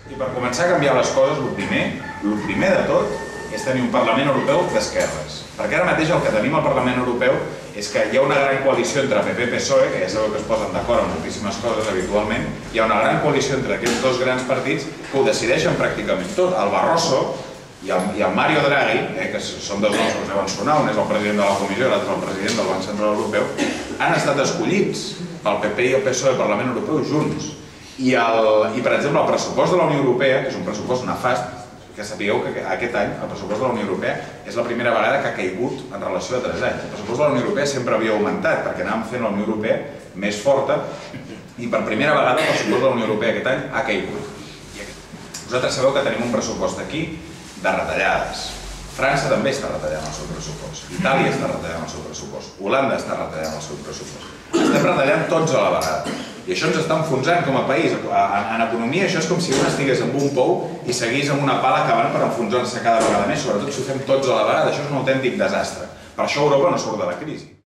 I per començar a canviar les coses, el primer de tot és tenir un Parlament Europeu d'esquerres. Perquè ara mateix el que tenim al Parlament Europeu és que hi ha una gran coalició entre PP i PSOE, que ja sabeu que es posen d'acord en moltíssimes coses habitualment, hi ha una gran coalició entre aquests dos grans partits que ho decideixen pràcticament tot. El Barroso i el Mario Draghi, que són dos noms que us deuen sonar, un és el president de la Comissió i l'altre el president del Banc Central Europeu, han estat escollits pel PP i el PSOE al Parlament Europeu junts. I, per exemple, el pressupost de la Unió Europea, que és un pressupost nefast, que sapigueu que aquest any el pressupost de la Unió Europea és la primera vegada que ha caigut en relació a 3 anys. El pressupost de la Unió Europea sempre havia augmentat perquè anàvem fent la Unió Europea més forta i per primera vegada el pressupost de la Unió Europea aquest any ha caigut. Vosaltres sabeu que tenim un pressupost aquí de retallades. França també està retallant el seu pressupost. Itàlia està retallant el seu pressupost. Holanda està retallant el seu pressupost. Estem retallant tots a la vegada. I això ens està enfonsant com a país. En economia això és com si un estigués en un pou i seguís amb una pala acabant per enfonsar-se cada vegada més, sobretot si ho fem tots a la vegada. Això és un autèntic desastre. Per això Europa no surt de la crisi.